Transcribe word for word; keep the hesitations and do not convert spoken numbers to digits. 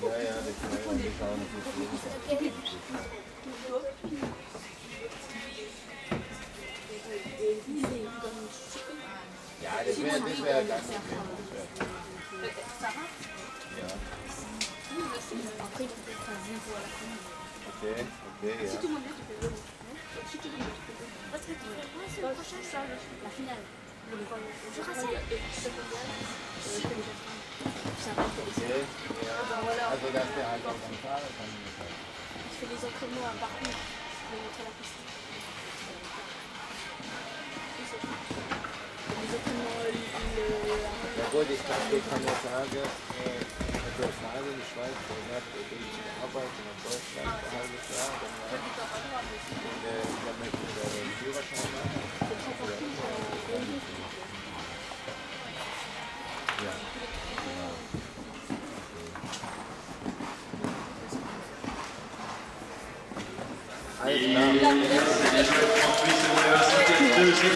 ja, das kann ich auch nicht schauen, das ist ja, das wäre das wär ganz okay. Ja. Okay, okay, ja. La finale. Okay, ja. Also, dass der halt auch dann fahren kann. Je fais les entraînements à Bakou, je vais montrer la piste. Les entraînements, le... Ja gut, ich kann, ich kann ja sagen, äh, also das Nase in die Schweiz, der hat die Arbeit in Deutschland ein halbes Jahr, dann war und äh, dann möchte ich den Führerschein machen. Ja, genau. Alles klar.